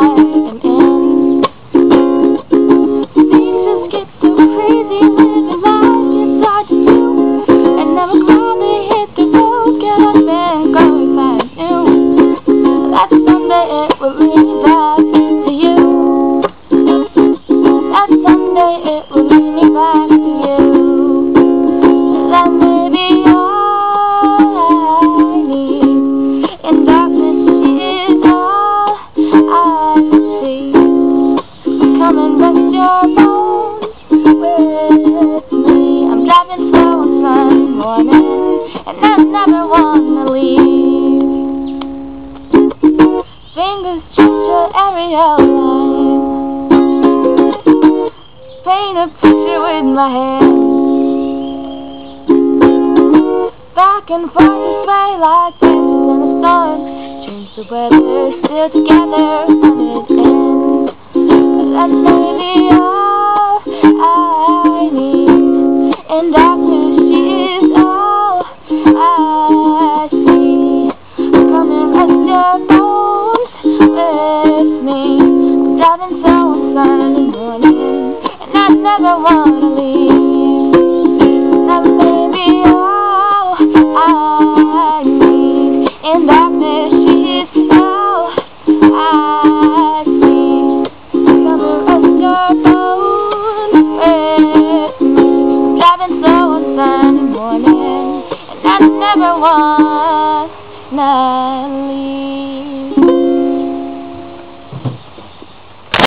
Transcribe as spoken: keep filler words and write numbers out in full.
an end. Things just get so crazy, living life gets hard to do, and I would rather hit the road, get up and go if I knew that someday it would lead me back to you. That someday it will lead me back to you. That may be all I need. In darkness is all I see. Come and rest your bones with me. I'm driving slow on Sunday morning, and I never wanna leave. Fingers change your aerial line. Paint a picture with my hands. Back and forth this way like dancers in a storm. Change the weather, still together when it ends. That may be all I need. In darkness she is all I see. Come and rest your bones with me. I'm driving slow on Sunday morning, and I never wanna leave. That may be all I need. In darkness she is all I see. Come and rest your bones with me. Driving slow on Sunday morning, and I never wanna leave.